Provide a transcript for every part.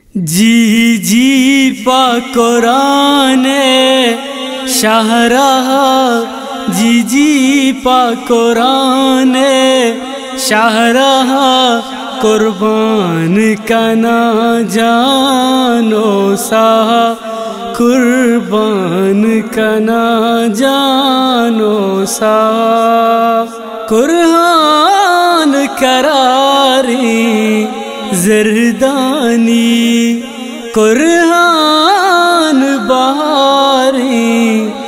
جی جی پا قرآن شاہراہ، جی جی پا قرآن شاہراہ، قربان کنا جانو سا، قربان کنا جانو سا، قرآن کراری زردانی، قرآن بہاری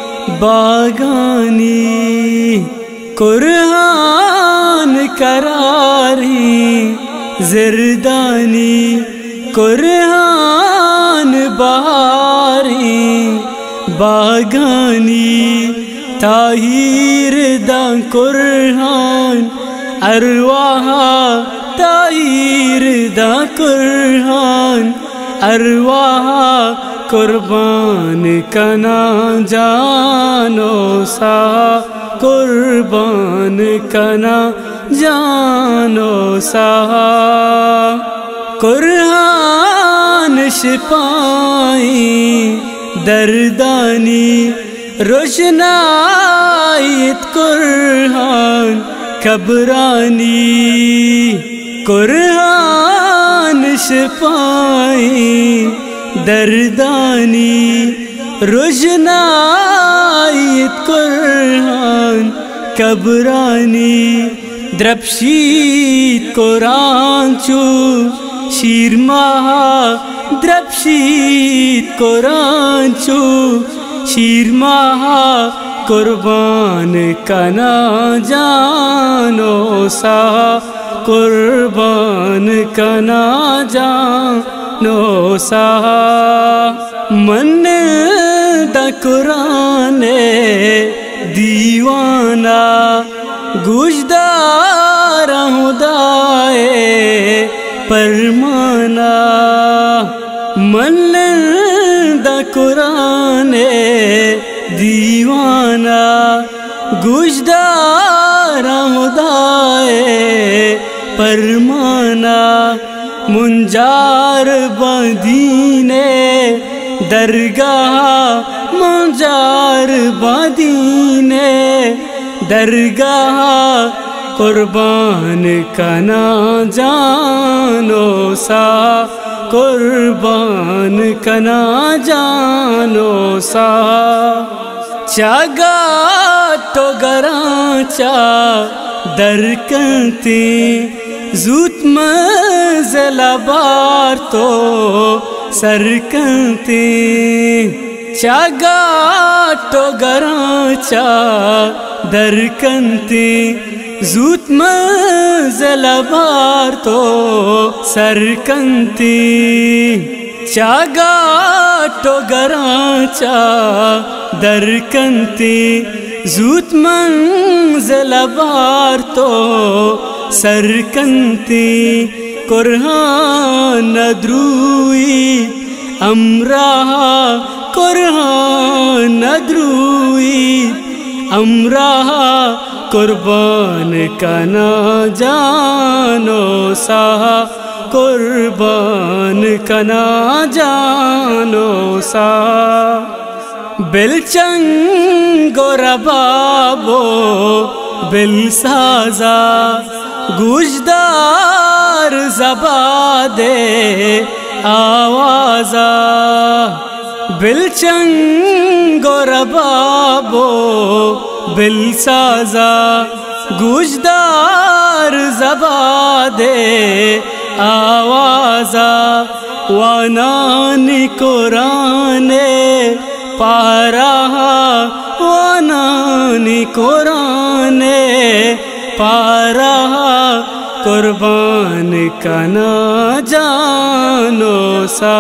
باغانی، قرآن کراری زردانی، قرآن بہاری باغانی، طاہر دا قرآن ارواح، طاہر دا قرآن ارواح، قربان کنا جانو سا، قربان کنا جانو سا، قرآن شفائی دردانی، روشنائیت قرآن کبرانی، قرآن شفائی دردانی، روشنائیت قرآن کبرانی، درپشید قرآن چو شیر ماہا، درپشید قرآن چو شیر ماہا، قربان کنا جانو سا، قربان کنا جانو سا، من دا قرآن دیوانہ گوشدار خدائے پرمانا، من دا قرآن دیوانہ گوشدار خدائے پرمانا، منجار بدین درگاہ، منجار بدین درگاہ، قربان کنا جانو سا، قربان کنا جانو سا، چاگا تو گرانچا درکنتی، زوت منزل بار تو سرکنتی، چاگا تو گرانچا درکنتی، زوت منزل بار تو سرکنتی، چاگا تو گرانچا درکنتی، زوت منزل بار تو سرکنتی، قرآن ندروی امراہ، قرآن ندروی امراہ، قربان کنا جانو سا، قربان کنا جانو سا، بلچنگ و ربابو بلسازا، گوشدار زبادے آوازا، بلچنگ و ربابو بلسازا، گوشدار زبادے آوازا، وانانی قرآن پارا، وانانی قرآن پارا، قربان کنا جانو سا،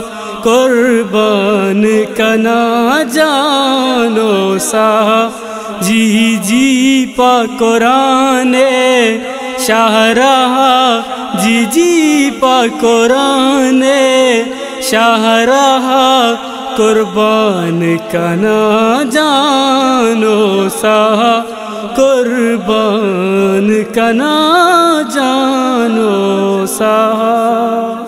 قربان کنا جانو سا، جی جی پا قرآن شاہراہ، جی جی پا قرآن شاہراہ، قربان کنا جانو سا، قربان کنا جانو سا۔